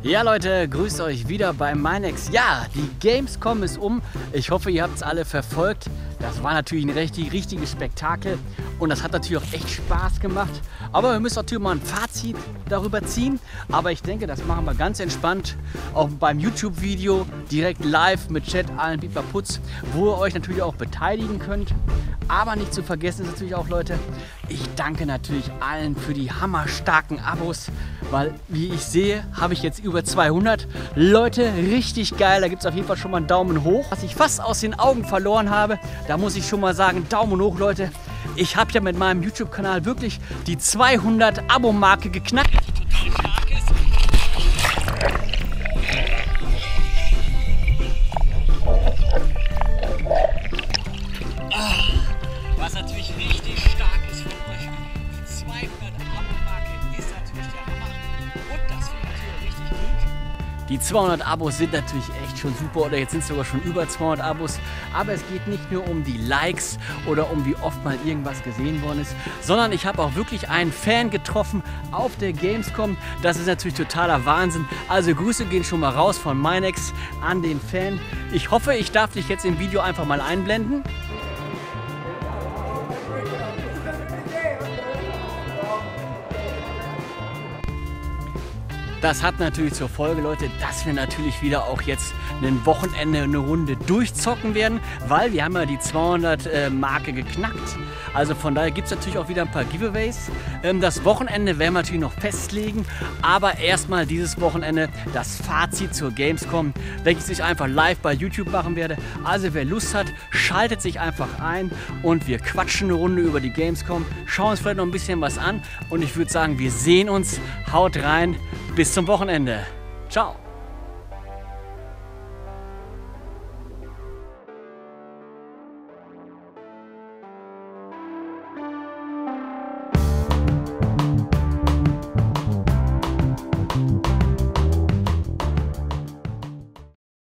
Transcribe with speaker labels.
Speaker 1: Ja Leute, grüßt euch wieder bei Minex. Ja, die Gamescom ist um. Ich hoffe, ihr habt es alle verfolgt. Das war natürlich ein richtiges Spektakel und das hat natürlich auch echt Spaß gemacht. Aber wir müssen natürlich mal ein Fazit darüber ziehen. Aber ich denke, das machen wir ganz entspannt, auch beim YouTube-Video, direkt live mit Chat, allen Putz, wo ihr euch natürlich auch beteiligen könnt. Aber nicht zu vergessen ist natürlich auch, Leute, ich danke natürlich allen für die hammerstarken Abos, weil, wie ich sehe, habe ich jetzt über 200. Leute, richtig geil, da gibt es auf jeden Fall schon mal einen Daumen hoch. Was ich fast aus den Augen verloren habe, da muss ich schon mal sagen, Daumen hoch, Leute. Ich habe ja mit meinem YouTube-Kanal wirklich die 200 Abo-Marke geknackt. Die total stark ist. Was natürlich richtig stark ist von euch. Die 200 Abo-Marke ist natürlich der Hammer. Und das finde ich natürlich richtig gut. Die 200 Abos sind natürlich echt schon super, oder jetzt sind es sogar schon über 200 Abos. Aber es geht nicht nur um die Likes oder um wie oft mal irgendwas gesehen worden ist, sondern ich habe auch wirklich einen Fan getroffen auf der Gamescom. Das ist natürlich totaler Wahnsinn. Also Grüße gehen schon mal raus von Minex an den Fan. Ich hoffe, ich darf dich jetzt im Video einfach mal einblenden. Das hat natürlich zur Folge, Leute, dass wir natürlich wieder auch jetzt ein Wochenende eine Runde durchzocken werden, weil wir haben ja die 200 Marke geknackt. Also von daher gibt es natürlich auch wieder ein paar Giveaways. Das Wochenende werden wir natürlich noch festlegen, aber erstmal dieses Wochenende das Fazit zur Gamescom, welches ich einfach live bei YouTube machen werde. Also wer Lust hat, schaltet sich einfach ein und wir quatschen eine Runde über die Gamescom, schauen uns vielleicht noch ein bisschen was an und ich würde sagen, wir sehen uns, haut rein. Bis zum Wochenende. Ciao.